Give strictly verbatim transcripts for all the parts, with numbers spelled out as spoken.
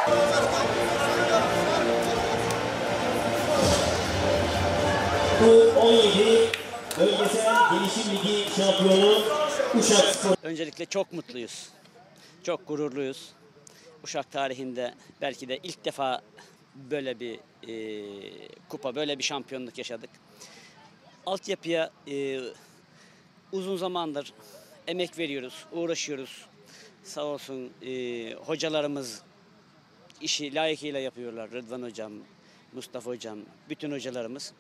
U on yedi Bölgesel Gelişim Ligi şampiyonu Uşak Spor. Öncelikle çok mutluyuz. Çok gururluyuz. Uşak tarihinde belki de ilk defa böyle bir e, kupa, böyle bir şampiyonluk yaşadık. Altyapıya e, uzun zamandır emek veriyoruz, uğraşıyoruz. Sağ olsun e, hocalarımız işi layıkıyla yapıyorlar. Rıdvan Hocam, Mustafa Hocam, bütün hocalarımız.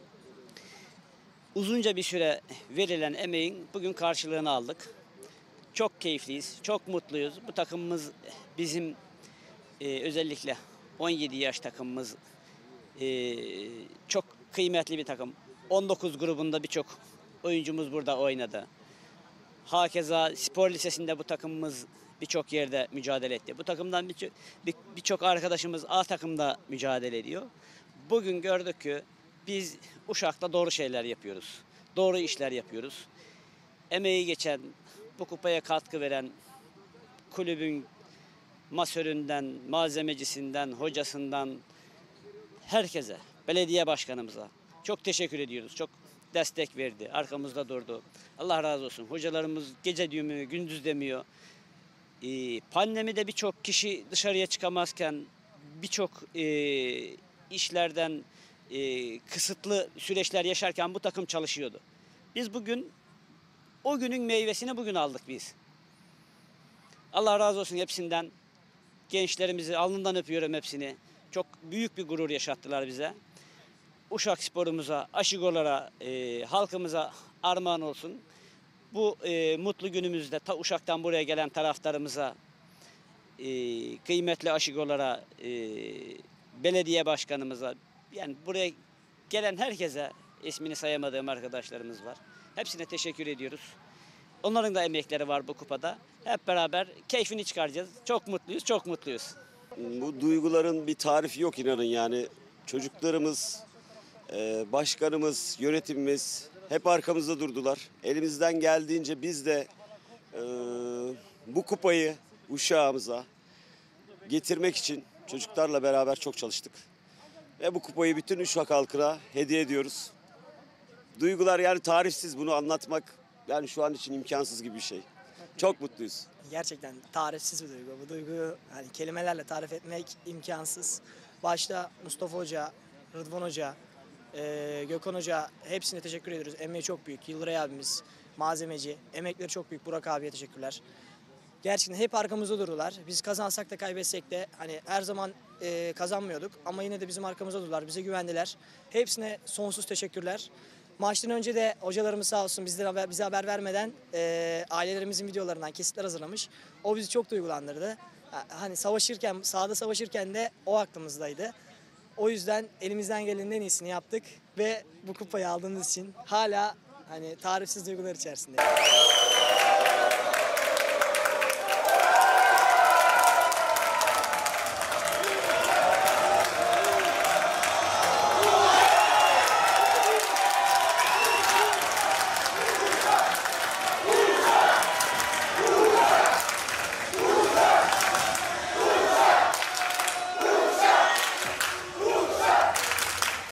Uzunca bir süre verilen emeğin bugün karşılığını aldık. Çok keyifliyiz, çok mutluyuz. Bu takımımız bizim e, özellikle on yedi yaş takımımız e, çok kıymetli bir takım. on dokuz grubunda birçok oyuncumuz burada oynadı. Hakeza spor lisesinde bu takımımız birçok yerde mücadele etti. Bu takımdan birçok bir, birçok arkadaşımız A takımda mücadele ediyor. Bugün gördük ki biz Uşak'ta doğru şeyler yapıyoruz. Doğru işler yapıyoruz. Emeği geçen, bu kupaya katkı veren kulübün masöründen, malzemecisinden, hocasından herkese, belediye başkanımıza çok teşekkür ediyoruz. Çok destek verdi, arkamızda durdu. Allah razı olsun. Hocalarımız gece demiyor, gündüz demiyor. Ee, pandemide birçok kişi dışarıya çıkamazken birçok e, işlerden e, kısıtlı süreçler yaşarken bu takım çalışıyordu. Biz bugün o günün meyvesini bugün aldık biz. Allah razı olsun hepsinden. Gençlerimizi alnından öpüyorum hepsini. Çok büyük bir gurur yaşattılar bize. Uşak sporumuza, Aşigorlara, e, halkımıza armağan olsun. Bu e, mutlu günümüzde ta Uşak'tan buraya gelen taraftarımıza, e, kıymetli Aşigorlara, e, belediye başkanımıza, yani buraya gelen herkese, ismini sayamadığım arkadaşlarımız var. Hepsine teşekkür ediyoruz. Onların da emekleri var bu kupada. Hep beraber keyfini çıkaracağız. Çok mutluyuz, çok mutluyuz. Bu duyguların bir tarifi yok inanın yani. Çocuklarımız, başkanımız, yönetimimiz hep arkamızda durdular. Elimizden geldiğince biz de e, bu kupayı Uşağımıza getirmek için çocuklarla beraber çok çalıştık. Ve bu kupayı bütün Uşak halkına hediye ediyoruz. Duygular yani tarifsiz, bunu anlatmak yani şu an için imkansız gibi bir şey. Çok mutluyuz. Gerçekten tarifsiz bir duygu. Bu duyguyu yani kelimelerle tarif etmek imkansız. Başta Mustafa Hoca, Rıdvan Hoca, e, Gökhan Hoca hepsine teşekkür ediyoruz. Emeği çok büyük. Yıldıray abimiz, malzemeci, emekleri çok büyük. Burak abiye teşekkürler. Gerçekten hep arkamızda durdular. Biz kazansak da kaybetsek de hani her zaman e, kazanmıyorduk ama yine de bizim arkamızda durdular. Bize güvendiler. Hepsine sonsuz teşekkürler. Maçtan önce de hocalarımız sağ olsun bizden haber, bize haber vermeden e, ailelerimizin videolarından kesitler hazırlamış. O bizi çok duygulandırdı. Hani savaşırken, sahada savaşırken de o aklımızdaydı. O yüzden elimizden gelenin en iyisini yaptık ve bu kupayı aldığımız için hala hani tarifsiz duygular içerisindeyim.